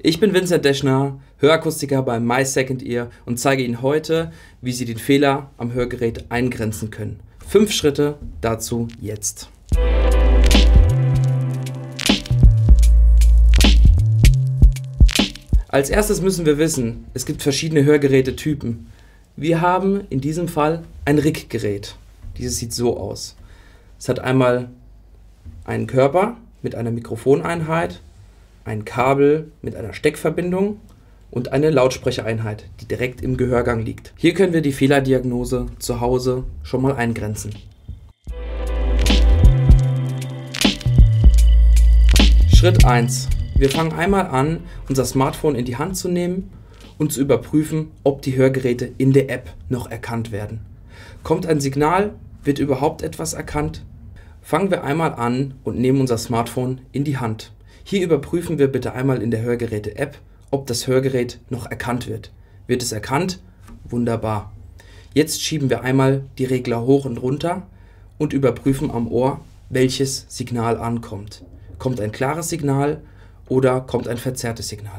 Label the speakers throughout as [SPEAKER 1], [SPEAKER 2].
[SPEAKER 1] Ich bin Vincent Deschner, Hörakustiker bei MySecondEar und zeige Ihnen heute, wie Sie den Fehler am Hörgerät eingrenzen können. 5 Schritte dazu jetzt. Als erstes müssen wir wissen, es gibt verschiedene Hörgerätetypen. Wir haben in diesem Fall ein RIG-Gerät. Dieses sieht so aus. Es hat einmal einen Körper mit einer Mikrofoneinheit, ein Kabel mit einer Steckverbindung und eine Lautsprechereinheit, die direkt im Gehörgang liegt. Hier können wir die Fehlerdiagnose zu Hause schon mal eingrenzen. Schritt 1. Wir fangen einmal an, unser Smartphone in die Hand zu nehmen und zu überprüfen, ob die Hörgeräte in der App noch erkannt werden. Kommt ein Signal? Wird überhaupt etwas erkannt? Fangen wir einmal an und nehmen unser Smartphone in die Hand. Hier überprüfen wir bitte einmal in der Hörgeräte-App, ob das Hörgerät noch erkannt wird. Wird es erkannt? Wunderbar. Jetzt schieben wir einmal die Regler hoch und runter und überprüfen am Ohr, welches Signal ankommt. Kommt ein klares Signal oder kommt ein verzerrtes Signal?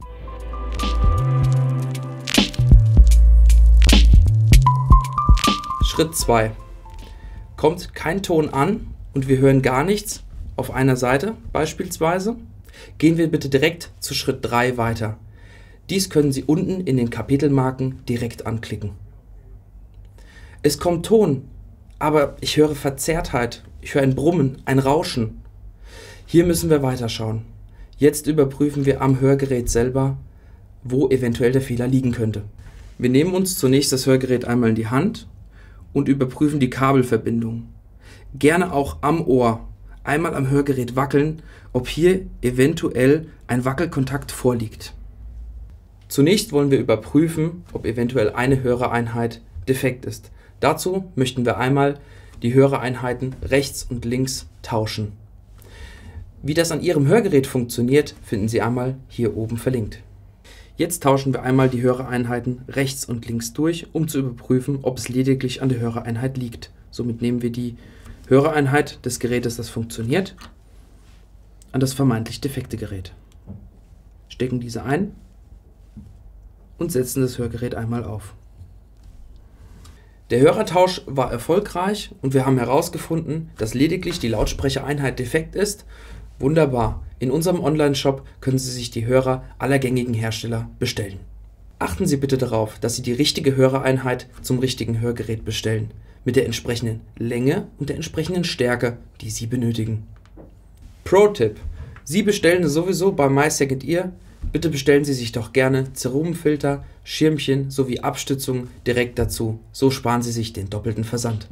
[SPEAKER 1] Schritt 2. Kommt kein Ton an und wir hören gar nichts auf einer Seite beispielsweise, gehen wir bitte direkt zu Schritt 3 weiter. Dies können Sie unten in den Kapitelmarken direkt anklicken. Es kommt Ton, aber ich höre Verzerrtheit, ich höre ein Brummen, ein Rauschen. Hier müssen wir weiterschauen. Jetzt überprüfen wir am Hörgerät selber, wo eventuell der Fehler liegen könnte. Wir nehmen uns zunächst das Hörgerät einmal in die Hand und überprüfen die Kabelverbindung. Gerne auch am Ohr einmal am Hörgerät wackeln, ob hier eventuell ein Wackelkontakt vorliegt. Zunächst wollen wir überprüfen, ob eventuell eine Hörereinheit defekt ist. Dazu möchten wir einmal die Hörereinheiten rechts und links tauschen. Wie das an Ihrem Hörgerät funktioniert, finden Sie einmal hier oben verlinkt. Jetzt tauschen wir einmal die Hörereinheiten rechts und links durch, um zu überprüfen, ob es lediglich an der Hörereinheit liegt. Somit nehmen wir die Hörereinheit des Gerätes, das funktioniert, an das vermeintlich defekte Gerät. Stecken diese ein und setzen das Hörgerät einmal auf. Der Hörertausch war erfolgreich und wir haben herausgefunden, dass lediglich die Lautsprechereinheit defekt ist. Wunderbar! In unserem Online-Shop können Sie sich die Hörer aller gängigen Hersteller bestellen. Achten Sie bitte darauf, dass Sie die richtige Hörereinheit zum richtigen Hörgerät bestellen, mit der entsprechenden Länge und der entsprechenden Stärke, die Sie benötigen. Pro-Tipp: Sie bestellen sowieso bei MySecondEar. Bitte bestellen Sie sich doch gerne Cerumenfilter, Schirmchen sowie Abstützung direkt dazu. So sparen Sie sich den doppelten Versand.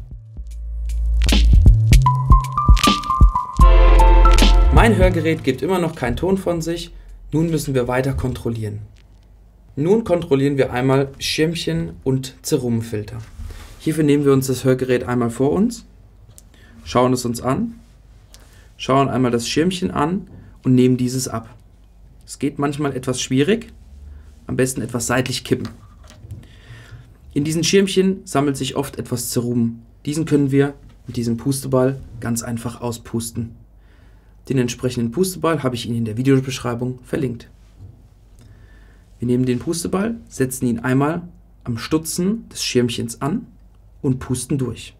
[SPEAKER 1] Mein Hörgerät gibt immer noch keinen Ton von sich. Nun müssen wir weiter kontrollieren. Nun kontrollieren wir einmal Schirmchen und Cerumenfilter. Hierfür nehmen wir uns das Hörgerät einmal vor uns, schauen es uns an, schauen einmal das Schirmchen an und nehmen dieses ab. Es geht manchmal etwas schwierig, am besten etwas seitlich kippen. In diesen Schirmchen sammelt sich oft etwas Cerumen. Diesen können wir mit diesem Pusteball ganz einfach auspusten. Den entsprechenden Pusteball habe ich Ihnen in der Videobeschreibung verlinkt. Wir nehmen den Pusteball, setzen ihn einmal am Stutzen des Schirmchens an und pusten durch.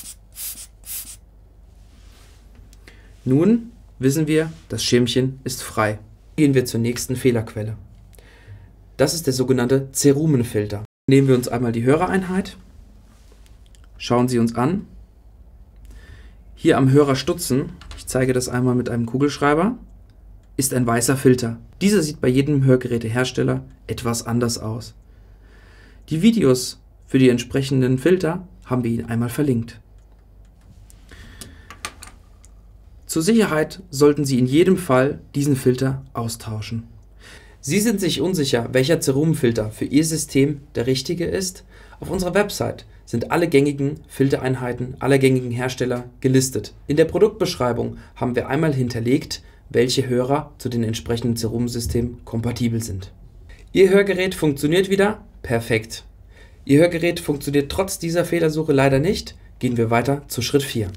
[SPEAKER 1] Nun wissen wir, das Schirmchen ist frei. Gehen wir zur nächsten Fehlerquelle. Das ist der sogenannte Cerumenfilter. Nehmen wir uns einmal die Hörereinheit, schauen Sie uns an. Hier am Hörerstutzen, ich zeige das einmal mit einem Kugelschreiber, ist ein weißer Filter. Dieser sieht bei jedem Hörgerätehersteller etwas anders aus. Die Videos für die entsprechenden Filter haben wir Ihnen einmal verlinkt. Zur Sicherheit sollten Sie in jedem Fall diesen Filter austauschen. Sie sind sich unsicher, welcher Cerumenfilter für Ihr System der richtige ist? Auf unserer Website sind alle gängigen Filtereinheiten aller gängigen Hersteller gelistet. In der Produktbeschreibung haben wir einmal hinterlegt, welche Hörer zu den entsprechenden Cerumensystemen kompatibel sind. Ihr Hörgerät funktioniert wieder? Perfekt. Ihr Hörgerät funktioniert trotz dieser Fehlersuche leider nicht? Gehen wir weiter zu Schritt 4.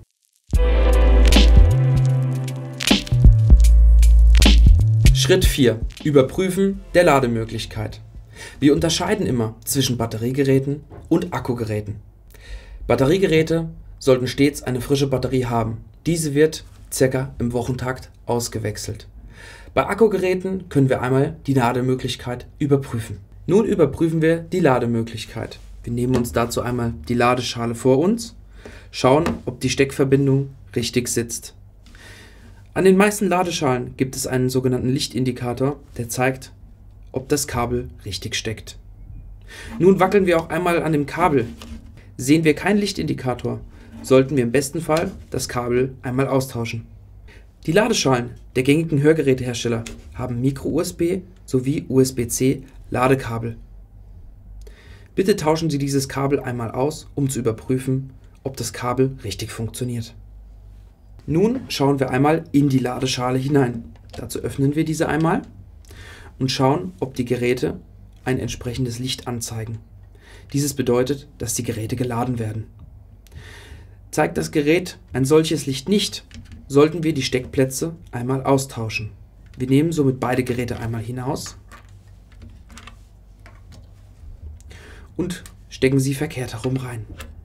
[SPEAKER 1] Schritt 4. Überprüfen der Lademöglichkeit. Wir unterscheiden immer zwischen Batteriegeräten und Akkugeräten. Batteriegeräte sollten stets eine frische Batterie haben. Diese wird ca. im Wochentakt ausgewechselt. Bei Akkugeräten können wir einmal die Lademöglichkeit überprüfen. Nun überprüfen wir die Lademöglichkeit. Wir nehmen uns dazu einmal die Ladeschale vor uns, schauen, ob die Steckverbindung richtig sitzt. An den meisten Ladeschalen gibt es einen sogenannten Lichtindikator, der zeigt, ob das Kabel richtig steckt. Nun wackeln wir auch einmal an dem Kabel. Sehen wir keinen Lichtindikator, sollten wir im besten Fall das Kabel einmal austauschen. Die Ladeschalen der gängigen Hörgerätehersteller haben Micro-USB sowie USB-C Ladekabel. Bitte tauschen Sie dieses Kabel einmal aus, um zu überprüfen, ob das Kabel richtig funktioniert. Nun schauen wir einmal in die Ladeschale hinein. Dazu öffnen wir diese einmal und schauen, ob die Geräte ein entsprechendes Licht anzeigen. Dieses bedeutet, dass die Geräte geladen werden. Zeigt das Gerät ein solches Licht nicht, sollten wir die Steckplätze einmal austauschen. Wir nehmen somit beide Geräte einmal hinaus und stecken sie verkehrt herum rein.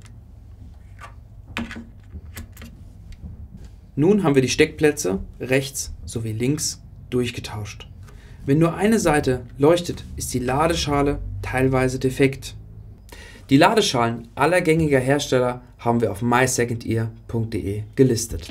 [SPEAKER 1] Nun haben wir die Steckplätze rechts sowie links durchgetauscht. Wenn nur eine Seite leuchtet, ist die Ladeschale teilweise defekt. Die Ladeschalen aller gängiger Hersteller haben wir auf mysecondear.de gelistet.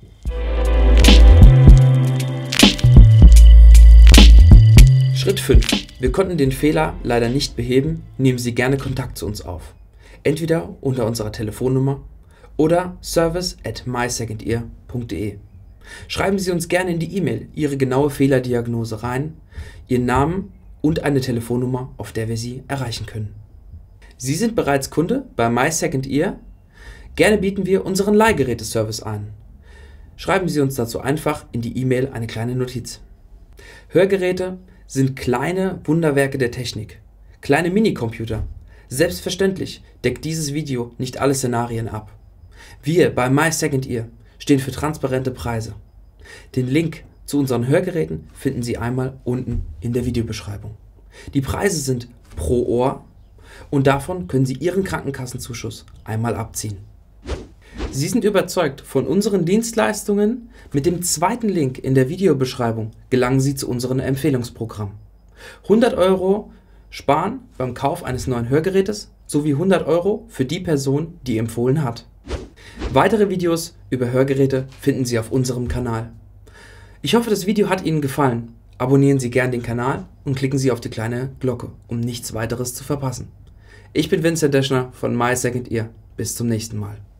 [SPEAKER 1] Schritt 5. Wir konnten den Fehler leider nicht beheben, nehmen Sie gerne Kontakt zu uns auf. Entweder unter unserer Telefonnummer oder service@mysecondear.de. Schreiben Sie uns gerne in die E-Mail Ihre genaue Fehlerdiagnose rein, Ihren Namen und eine Telefonnummer, auf der wir Sie erreichen können. Sie sind bereits Kunde bei MySecondEar? Gerne bieten wir unseren Leihgeräteservice an. Schreiben Sie uns dazu einfach in die E-Mail eine kleine Notiz. Hörgeräte sind kleine Wunderwerke der Technik, kleine Minicomputer. Selbstverständlich deckt dieses Video nicht alle Szenarien ab. Wir bei MySecondEar stehen für transparente Preise. Den Link zu unseren Hörgeräten finden Sie einmal unten in der Videobeschreibung. Die Preise sind pro Ohr und davon können Sie Ihren Krankenkassenzuschuss einmal abziehen. Sie sind überzeugt von unseren Dienstleistungen? Mit dem zweiten Link in der Videobeschreibung gelangen Sie zu unserem Empfehlungsprogramm. 100 € sparen beim Kauf eines neuen Hörgerätes sowie 100 € für die Person, die empfohlen hat. Weitere Videos über Hörgeräte finden Sie auf unserem Kanal. Ich hoffe, das Video hat Ihnen gefallen. Abonnieren Sie gern den Kanal und klicken Sie auf die kleine Glocke, um nichts weiteres zu verpassen. Ich bin Vincent Deschner von MySecondEar. Bis zum nächsten Mal.